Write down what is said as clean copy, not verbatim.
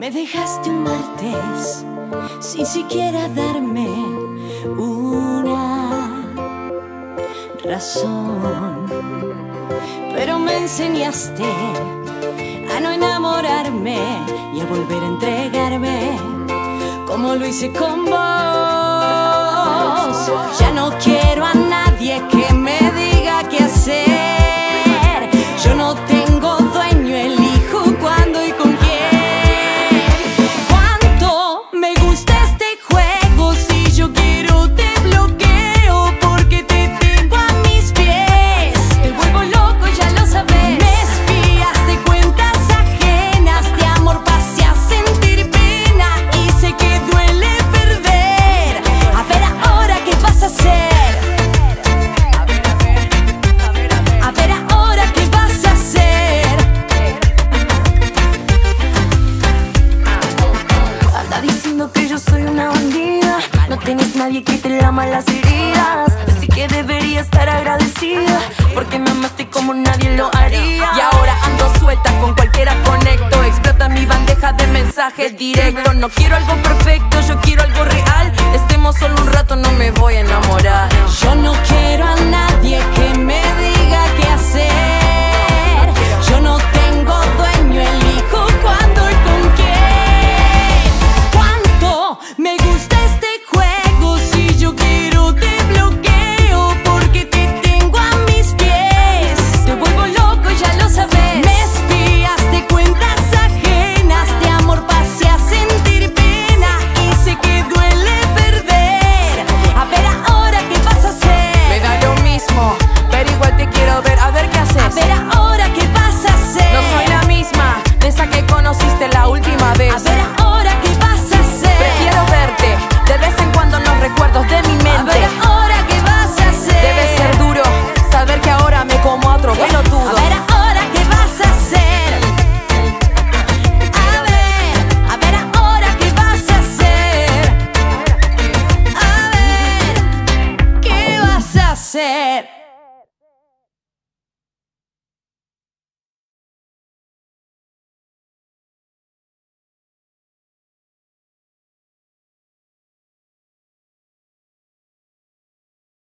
Me dejaste un martes sin siquiera darme una razón, pero me enseñaste a no enamorarme y a volver a entregarme como lo hice con vos. Ya no quiero a nadie que me diga qué hacer. Yo no tengo dueño, elijo cuándo y con quién. Cuánto me gusta este juego, si yo quiero te bloqueo porque te tengo a mis pies. Te vuelvo loco, ya lo sabes. Me espías de cuentas ajenas, de amor pasé a sentir pena y sé que duele perder. A ver ahora qué vas a hacer. A ver ahora qué vas a hacer. Anda diciendo que yo soy una bandida, no tenés nadie que te lama las heridas. Así que debería estar agradecida porque me amaste como nadie lo haría. Y ahora ando suelta, con cualquiera conecto. Explota mi bandeja de mensajes directos. No quiero algo perfecto, yo quiero algo real. Estemos solo un rato, no me voy a enamorar. Yo no quiero a